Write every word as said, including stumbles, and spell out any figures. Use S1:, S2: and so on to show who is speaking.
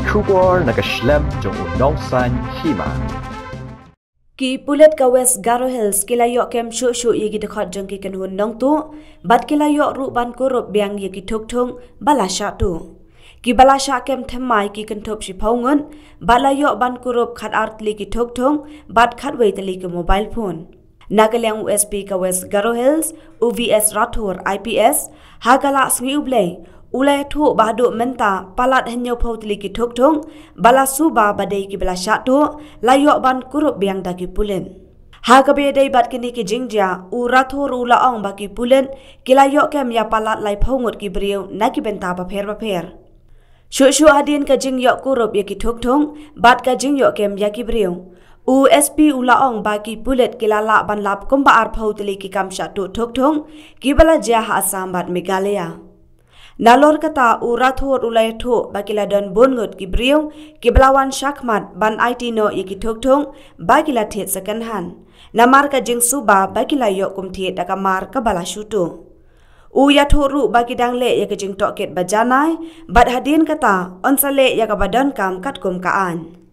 S1: Kubor nakaslem jong unongsan Hima.
S2: Ki pulet ka West Garo Hills kilayok kem shu shu yegi dekat jong ki kenhun Nongtuh, bat kilayok ru ban Kurup biang yegi Thuk-Thuk balasha tu. Ki balasha kem themai ki kentop si paungun, bat layok ban Kurup khat artli ki Thuk-Thuk, bat khat waitali ke mobile phone. Nagalyang U S P ka West Garo Hills, U V S Rathor I P S, hagala sngi ublay, ulai thu bahdu menta palat henyo pautli ki Thuk-Thuk, balasu ba badai ki balasha tu, layok ban Kurup biang daki pulen. Hagabe day bat kini ki Jingshah, u Rathor u laong baki pulen, kilayok kem ya palat lay paungut ki beriu naki benta paper-paper. Shu-shu adin ka Jingshah Kurup ya ki Thuk-Thuk, bat ka Jingshah kem ya ki beriu. U S P ulaong bagi pulet kilala ban lap kumba arpau teli ki kamsha tu Thuk-Thuk kibala jah Assam bat Meghalaya. Nalor kata u Rathor ulai thu bakila don Ngut ki briu kibalawan Shakmat ban I T no yaki Thuk-Thuk bakila thiet second hand. Namar ka Jingsuba bakila yok kum thiet dakamar ka bala shutu. U ya thoru bagi dangle yaki Jing toket bajanai bat hadin kata onsale yaka badan kam kat kum kaan.